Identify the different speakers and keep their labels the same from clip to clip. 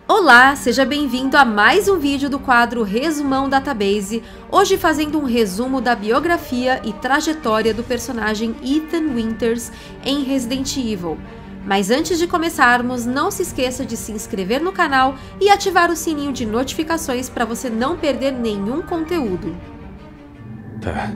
Speaker 1: Olá, seja bem-vindo a mais um vídeo do quadro Resumão Database, hoje fazendo um resumo da biografia e trajetória do personagem Ethan Winters em Resident Evil. Mas antes de começarmos, não se esqueça de se inscrever no canal e ativar o sininho de notificações para você não perder nenhum conteúdo.
Speaker 2: Tá.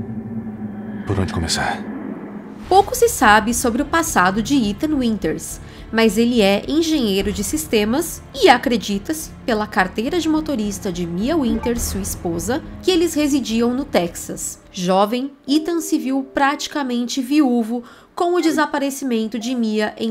Speaker 2: Por onde começar?
Speaker 1: Pouco se sabe sobre o passado de Ethan Winters, mas ele é engenheiro de sistemas e acredita-se, pela carteira de motorista de Mia Winters, sua esposa, que eles residiam no Texas. Jovem, Ethan se viu praticamente viúvo com o desaparecimento de Mia em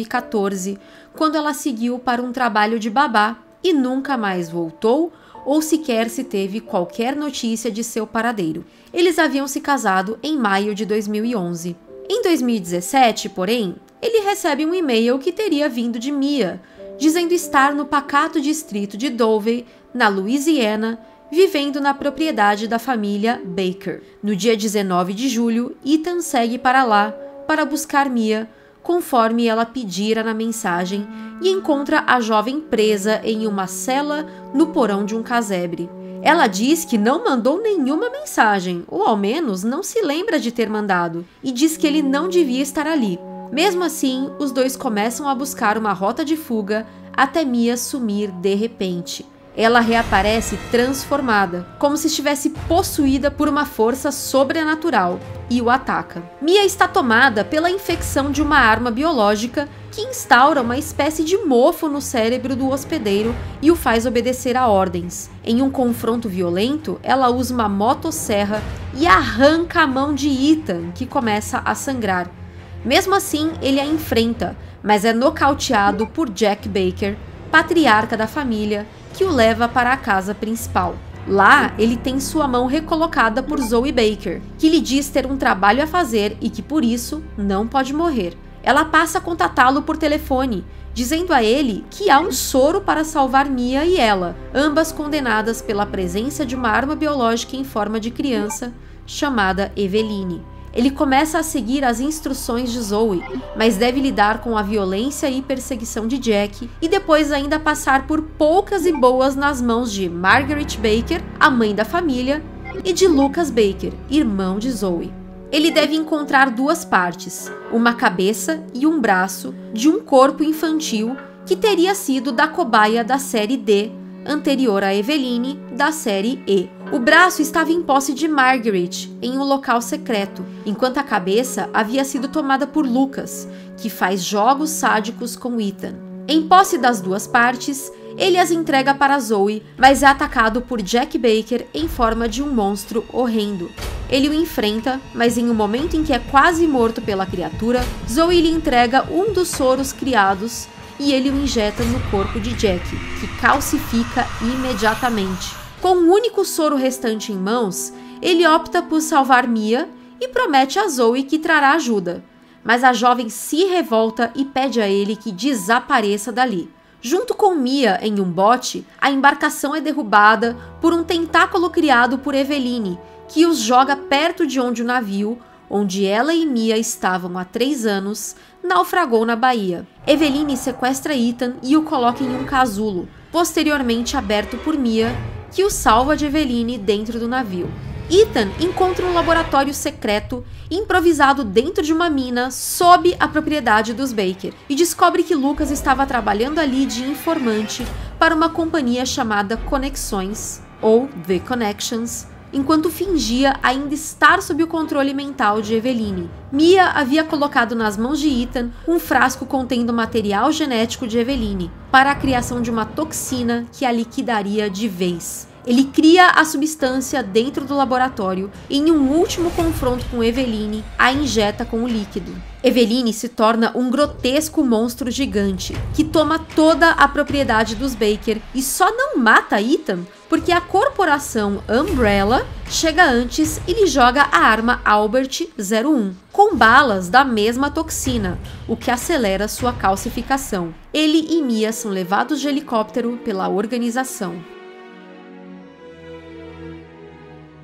Speaker 1: 2014, quando ela seguiu para um trabalho de babá e nunca mais voltou ou sequer se teve qualquer notícia de seu paradeiro. Eles haviam se casado em maio de 2011. Em 2017, porém, ele recebe um e-mail que teria vindo de Mia, dizendo estar no pacato distrito de Dovey, na Louisiana, vivendo na propriedade da família Baker. No dia 19 de julho, Ethan segue para lá para buscar Mia, conforme ela pedira na mensagem, e encontra a jovem presa em uma cela no porão de um casebre. Ela diz que não mandou nenhuma mensagem, ou ao menos não se lembra de ter mandado, e diz que ele não devia estar ali. Mesmo assim, os dois começam a buscar uma rota de fuga até Mia sumir de repente. Ela reaparece transformada, como se estivesse possuída por uma força sobrenatural, e o ataca. Mia está tomada pela infecção de uma arma biológica que instaura uma espécie de mofo no cérebro do hospedeiro e o faz obedecer a ordens. Em um confronto violento, ela usa uma motosserra e arranca a mão de Ethan, que começa a sangrar. Mesmo assim, ele a enfrenta, mas é nocauteado por Jack Baker, patriarca da família, que o leva para a casa principal. Lá, ele tem sua mão recolocada por Zoe Baker, que lhe diz ter um trabalho a fazer e que, por isso, não pode morrer. Ela passa a contatá-lo por telefone, dizendo a ele que há um soro para salvar Mia e ela, ambas condenadas pela presença de uma arma biológica em forma de criança, chamada Eveline. Ele começa a seguir as instruções de Zoe, mas deve lidar com a violência e perseguição de Jack e depois ainda passar por poucas e boas nas mãos de Margaret Baker, a mãe da família, e de Lucas Baker, irmão de Zoe. Ele deve encontrar duas partes, uma cabeça e um braço de um corpo infantil que teria sido da cobaia da série D, anterior a Eveline, da série E. O braço estava em posse de Margaret, em um local secreto, enquanto a cabeça havia sido tomada por Lucas, que faz jogos sádicos com Ethan. Em posse das duas partes, ele as entrega para Zoe, mas é atacado por Jack Baker em forma de um monstro horrendo. Ele o enfrenta, mas em um momento em que é quase morto pela criatura, Zoe lhe entrega um dos soros criados e ele o injeta no corpo de Jack, que calcifica imediatamente. Com um único soro restante em mãos, ele opta por salvar Mia e promete a Zoe que trará ajuda. Mas a jovem se revolta e pede a ele que desapareça dali. Junto com Mia em um bote, a embarcação é derrubada por um tentáculo criado por Eveline, que os joga perto de onde o navio, onde ela e Mia estavam há 3 anos, naufragou na Bahia. Eveline sequestra Ethan e o coloca em um casulo, posteriormente aberto por Mia, que o salva de Eveline dentro do navio. Ethan encontra um laboratório secreto improvisado dentro de uma mina sob a propriedade dos Baker e descobre que Lucas estava trabalhando ali de informante para uma companhia chamada Conexões, ou The Connections, enquanto fingia ainda estar sob o controle mental de Eveline. Mia havia colocado nas mãos de Ethan um frasco contendo material genético de Eveline para a criação de uma toxina que a liquidaria de vez. Ele cria a substância dentro do laboratório e, em um último confronto com Eveline, a injeta com o líquido. Eveline se torna um grotesco monstro gigante que toma toda a propriedade dos Baker e só não mata Ethan porque a corporação Umbrella chega antes e lhe joga a arma Albert 01, com balas da mesma toxina, o que acelera sua calcificação. Ele e Mia são levados de helicóptero pela organização. Em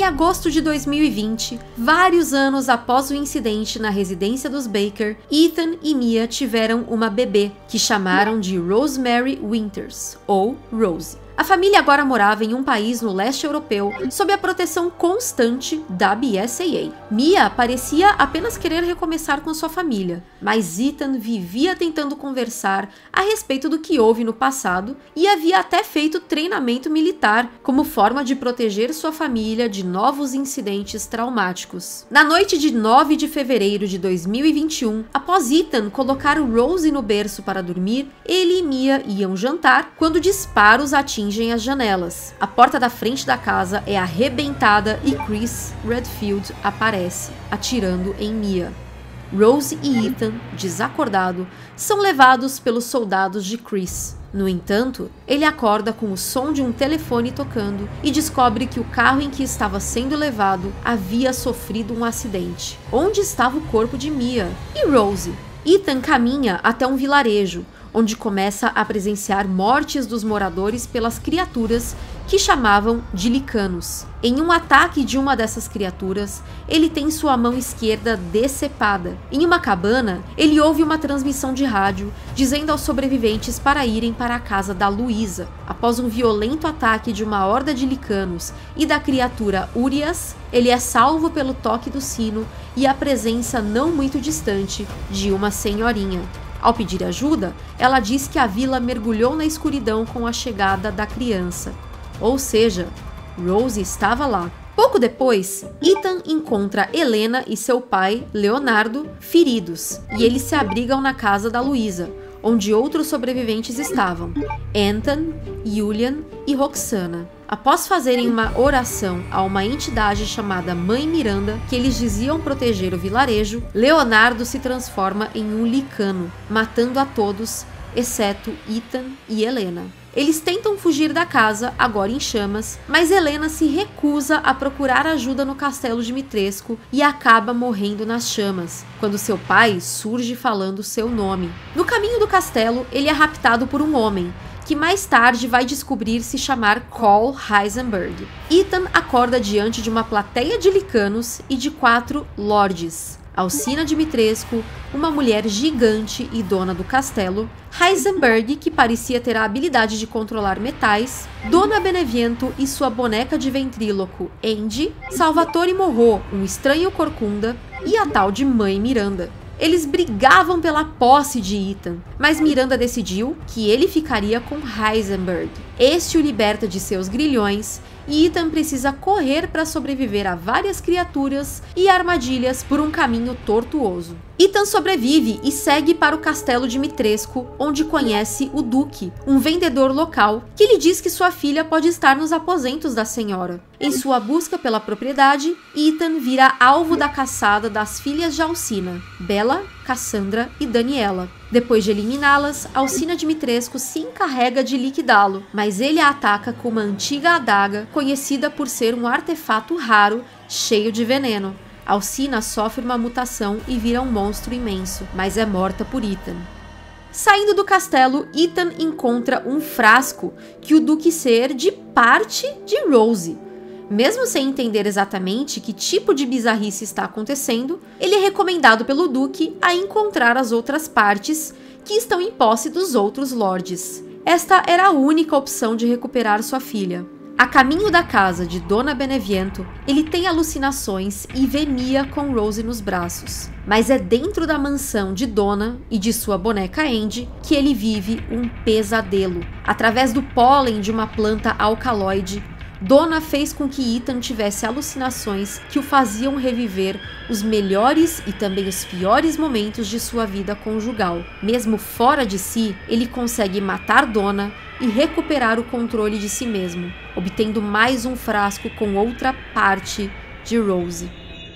Speaker 1: agosto de 2020, vários anos após o incidente na residência dos Baker, Ethan e Mia tiveram uma bebê, que chamaram de Rosemary Winters, ou Rosie. A família agora morava em um país no leste europeu, sob a proteção constante da BSAA. Mia parecia apenas querer recomeçar com sua família, mas Ethan vivia tentando conversar a respeito do que houve no passado e havia até feito treinamento militar como forma de proteger sua família de novos incidentes traumáticos. Na noite de 9 de fevereiro de 2021, após Ethan colocar Rosie no berço para dormir, ele e Mia iam jantar quando disparos atingem as janelas. A porta da frente da casa é arrebentada e Chris Redfield aparece, atirando em Mia. Rosie e Ethan, desacordado, são levados pelos soldados de Chris. No entanto, ele acorda com o som de um telefone tocando e descobre que o carro em que estava sendo levado havia sofrido um acidente. Onde estava o corpo de Mia? E Rosie? Ethan caminha até um vilarejo, onde começa a presenciar mortes dos moradores pelas criaturas que chamavam de licanos. Em um ataque de uma dessas criaturas, ele tem sua mão esquerda decepada. Em uma cabana, ele ouve uma transmissão de rádio dizendo aos sobreviventes para irem para a casa da Luísa. Após um violento ataque de uma horda de licanos e da criatura Urias, ele é salvo pelo toque do sino e a presença não muito distante de uma senhorinha. Ao pedir ajuda, ela diz que a vila mergulhou na escuridão com a chegada da criança. Ou seja, Rosie estava lá. Pouco depois, Ethan encontra Helena e seu pai, Leonardo, feridos, e eles se abrigam na casa da Luísa, onde outros sobreviventes estavam, Anton, Julian e Roxana. Após fazerem uma oração a uma entidade chamada Mãe Miranda, que eles diziam proteger o vilarejo, Leonardo se transforma em um licano, matando a todos, exceto Ethan e Helena. Eles tentam fugir da casa, agora em chamas, mas Helena se recusa a procurar ajuda no castelo Dimitrescu e acaba morrendo nas chamas, quando seu pai surge falando seu nome. No caminho do castelo, ele é raptado por um homem, que mais tarde vai descobrir se chamar Cole Heisenberg. Ethan acorda diante de uma plateia de licanos e de 4 lordes. Alcina Dimitrescu, uma mulher gigante e dona do castelo, Heisenberg, que parecia ter a habilidade de controlar metais, Dona Beneviento e sua boneca de ventríloco, Andy, Salvatore Morro, um estranho corcunda, e a tal de Mãe Miranda. Eles brigavam pela posse de Ethan, mas Miranda decidiu que ele ficaria com Heisenberg. Este o liberta de seus grilhões e Ethan precisa correr para sobreviver a várias criaturas e armadilhas por um caminho tortuoso. Ethan sobrevive e segue para o castelo Dimitrescu, onde conhece o Duque, um vendedor local, que lhe diz que sua filha pode estar nos aposentos da senhora. Em sua busca pela propriedade, Ethan vira alvo da caçada das filhas de Alcina, Bella, Cassandra e Daniela. Depois de eliminá-las, Alcina Dimitrescu se encarrega de liquidá-lo, mas ele a ataca com uma antiga adaga, conhecida por ser um artefato raro, cheio de veneno. Alcina sofre uma mutação e vira um monstro imenso, mas é morta por Ethan. Saindo do castelo, Ethan encontra um frasco que o Duque ser de parte de Rosie. Mesmo sem entender exatamente que tipo de bizarrice está acontecendo, ele é recomendado pelo Duque a encontrar as outras partes que estão em posse dos outros lordes. Esta era a única opção de recuperar sua filha. A caminho da casa de Dona Beneviento, ele tem alucinações e vê Mia com Rosie nos braços. Mas é dentro da mansão de Dona e de sua boneca Andy que ele vive um pesadelo. Através do pólen de uma planta alcaloide, Dona fez com que Ethan tivesse alucinações que o faziam reviver os melhores e também os piores momentos de sua vida conjugal. Mesmo fora de si, ele consegue matar Dona e recuperar o controle de si mesmo, obtendo mais um frasco com outra parte de Rosie.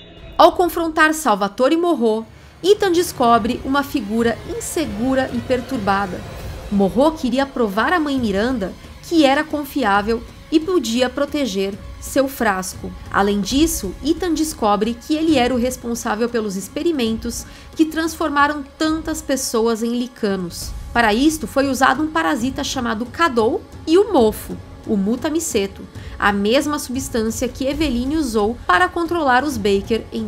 Speaker 1: Ao confrontar Salvatore Morro, Ethan descobre uma figura insegura e perturbada. Morro queria provar à Mãe Miranda que era confiável e podia proteger seu frasco. Além disso, Ethan descobre que ele era o responsável pelos experimentos que transformaram tantas pessoas em licanos. Para isto, foi usado um parasita chamado Cadou e o mofo. o mutamiceto, a mesma substância que Eveline usou para controlar os Baker em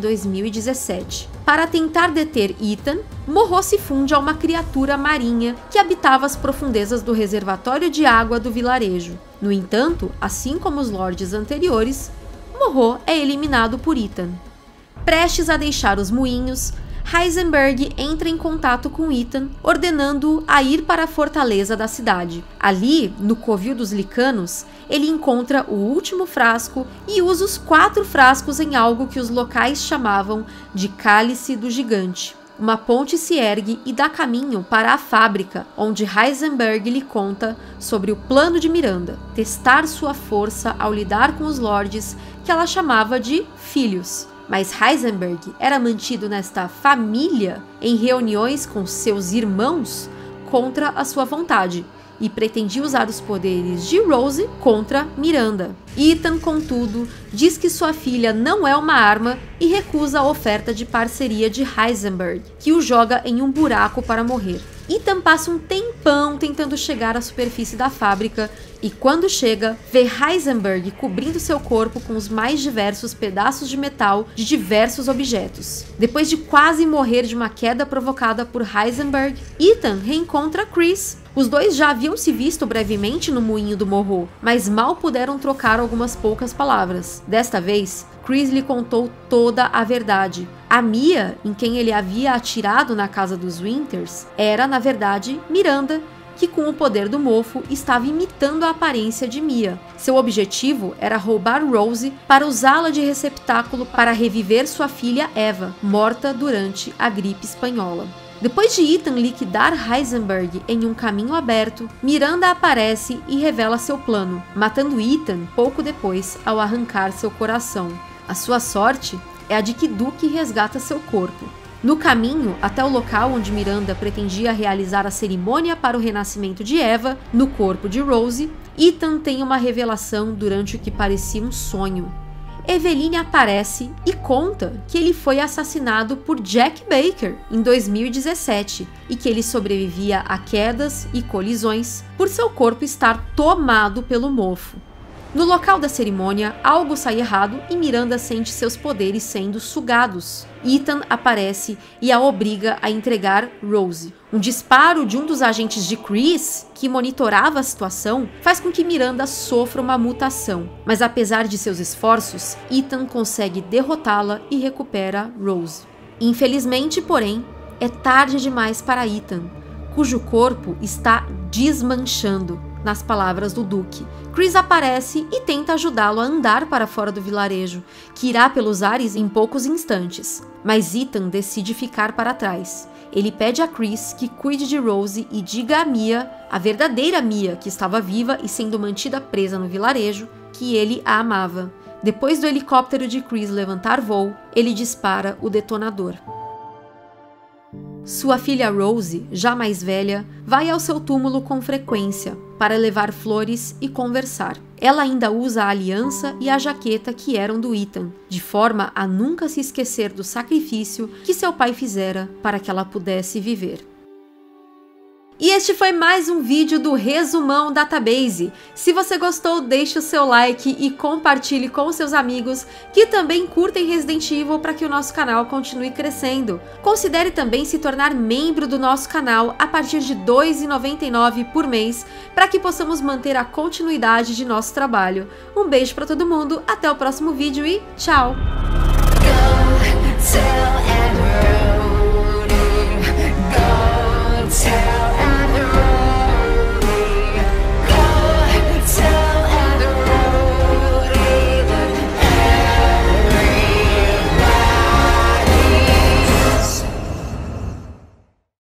Speaker 1: 2017. Para tentar deter Ethan, Morrow se funde a uma criatura marinha que habitava as profundezas do reservatório de água do vilarejo. No entanto, assim como os lords anteriores, Morrow é eliminado por Ethan. Prestes a deixar os moinhos, Heisenberg entra em contato com Ethan, ordenando-o a ir para a fortaleza da cidade. Ali, no covil dos Licanos, ele encontra o último frasco e usa os 4 frascos em algo que os locais chamavam de Cálice do Gigante. Uma ponte se ergue e dá caminho para a fábrica, onde Heisenberg lhe conta sobre o plano de Miranda, testar sua força ao lidar com os lords que ela chamava de filhos. Mas Heisenberg era mantido nesta família em reuniões com seus irmãos contra a sua vontade e pretendia usar os poderes de Rose contra Miranda. Ethan, contudo, diz que sua filha não é uma arma e recusa a oferta de parceria de Heisenberg, que o joga em um buraco para morrer. Ethan passa um tempão tentando chegar à superfície da fábrica e, quando chega, vê Heisenberg cobrindo seu corpo com os mais diversos pedaços de metal de diversos objetos. Depois de quase morrer de uma queda provocada por Heisenberg, Ethan reencontra Chris. Os dois já haviam se visto brevemente no moinho do Morrow, mas mal puderam trocar algumas poucas palavras. Desta vez, Chris lhe contou toda a verdade. A Mia, em quem ele havia atirado na casa dos Winters, era, na verdade, Miranda, que com o poder do mofo estava imitando a aparência de Mia. Seu objetivo era roubar Rose para usá-la de receptáculo para reviver sua filha Eva, morta durante a gripe espanhola. Depois de Ethan liquidar Heisenberg em um caminho aberto, Miranda aparece e revela seu plano, matando Ethan pouco depois ao arrancar seu coração. A sua sorte é a de que Duke resgata seu corpo. No caminho até o local onde Miranda pretendia realizar a cerimônia para o renascimento de Eva, no corpo de Rose, Ethan tem uma revelação durante o que parecia um sonho. Eveline aparece e conta que ele foi assassinado por Jack Baker em 2017 e que ele sobrevivia a quedas e colisões por seu corpo estar tomado pelo mofo. No local da cerimônia, algo sai errado e Miranda sente seus poderes sendo sugados. Ethan aparece e a obriga a entregar Rose. Um disparo de um dos agentes de Chris, que monitorava a situação, faz com que Miranda sofra uma mutação. Mas apesar de seus esforços, Ethan consegue derrotá-la e recupera Rose. Infelizmente, porém, é tarde demais para Ethan, cujo corpo está desmanchando, nas palavras do Duque. Chris aparece e tenta ajudá-lo a andar para fora do vilarejo, que irá pelos ares em poucos instantes. Mas Ethan decide ficar para trás. Ele pede a Chris que cuide de Rose e diga a Mia, a verdadeira Mia, que estava viva e sendo mantida presa no vilarejo, que ele a amava. Depois do helicóptero de Chris levantar voo, ele dispara o detonador. Sua filha Rose, já mais velha, vai ao seu túmulo com frequência para levar flores e conversar. Ela ainda usa a aliança e a jaqueta que eram do Ethan, de forma a nunca se esquecer do sacrifício que seu pai fizera para que ela pudesse viver. E este foi mais um vídeo do Resumão Database. Se você gostou, deixe o seu like e compartilhe com seus amigos que também curtem Resident Evil para que o nosso canal continue crescendo. Considere também se tornar membro do nosso canal a partir de R$ 2,99 por mês para que possamos manter a continuidade de nosso trabalho. Um beijo para todo mundo, até o próximo vídeo e tchau!